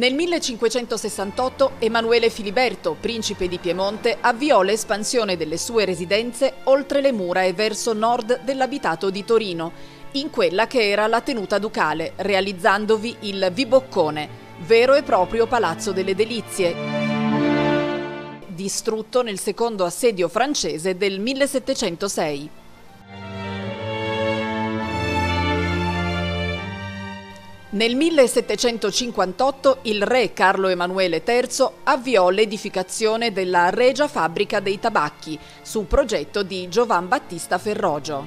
Nel 1568 Emanuele Filiberto, principe di Piemonte, avviò l'espansione delle sue residenze oltre le mura e verso nord dell'abitato di Torino, in quella che era la tenuta ducale, realizzandovi il Viboccone, vero e proprio palazzo delle delizie, distrutto nel secondo assedio francese del 1706. Nel 1758 il re Carlo Emanuele III avviò l'edificazione della Regia Fabbrica dei Tabacchi su progetto di Giovan Battista Ferrogio.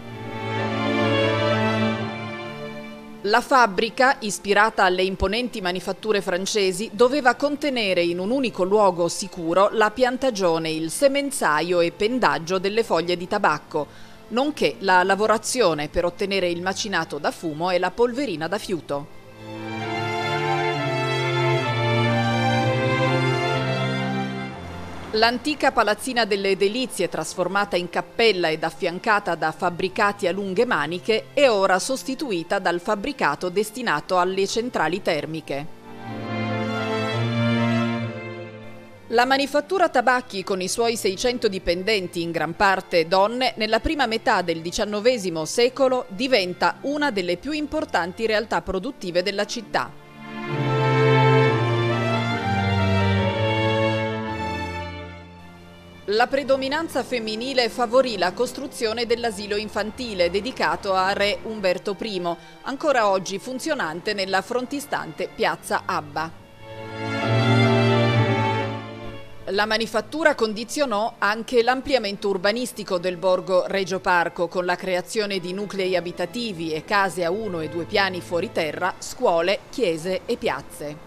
La fabbrica, ispirata alle imponenti manifatture francesi, doveva contenere in un unico luogo sicuro la piantagione, il semenzaio e pendaggio delle foglie di tabacco, nonché la lavorazione per ottenere il macinato da fumo e la polverina da fiuto. L'antica palazzina delle Delizie, trasformata in cappella ed affiancata da fabbricati a lunghe maniche, è ora sostituita dal fabbricato destinato alle centrali termiche. La manifattura tabacchi, con i suoi 600 dipendenti, in gran parte donne, nella prima metà del XIX secolo diventa una delle più importanti realtà produttive della città. La predominanza femminile favorì la costruzione dell'asilo infantile dedicato a re Umberto I, ancora oggi funzionante nella frontistante piazza Abba. La manifattura condizionò anche l'ampliamento urbanistico del borgo Regio Parco, con la creazione di nuclei abitativi e case a 1 e 2 piani fuori terra, scuole, chiese e piazze.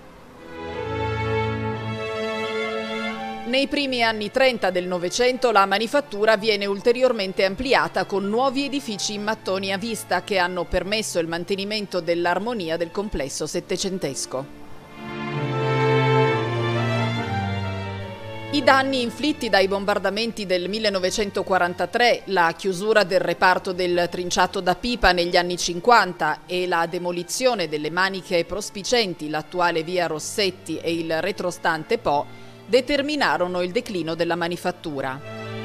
Nei primi anni 30 del Novecento la manifattura viene ulteriormente ampliata con nuovi edifici in mattoni a vista che hanno permesso il mantenimento dell'armonia del complesso settecentesco. I danni inflitti dai bombardamenti del 1943, la chiusura del reparto del Trinciato da Pipa negli anni 50 e la demolizione delle maniche prospicenti, l'attuale via Rossetti e il retrostante Po, determinarono il declino della manifattura.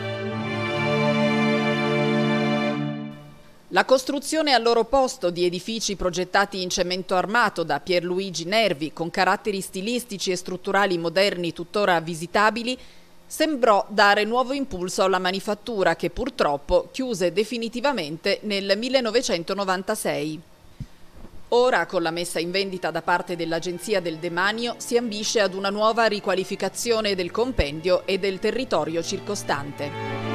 La costruzione al loro posto di edifici progettati in cemento armato da Pierluigi Nervi, con caratteri stilistici e strutturali moderni tuttora visitabili, sembrò dare nuovo impulso alla manifattura, che purtroppo chiuse definitivamente nel 1996. Ora, con la messa in vendita da parte dell'Agenzia del Demanio, si ambisce ad una nuova riqualificazione del compendio e del territorio circostante.